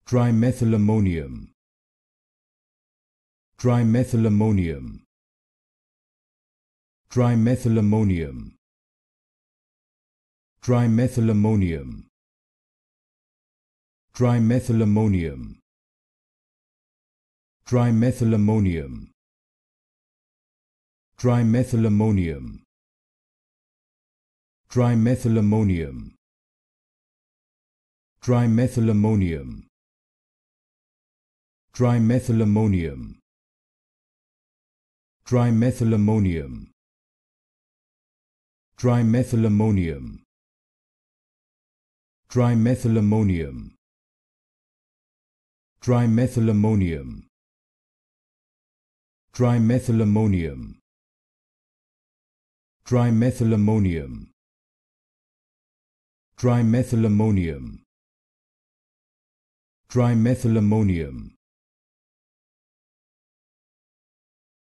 Trimethylammonium. Trimethylammonium. Trimethylammonium. Trimethylammonium. Trimethylammonium. Trimethylammonium. Trimethylammonium. Trimethylammonium. Trimethylammonium. Trimethylammonium. Trimethylammonium. Trimethylammonium. Trimethylammonium. Trimethylammonium. Trimethylammonium. Trimethylammonium. Trimethylammonium. Trimethylammonium.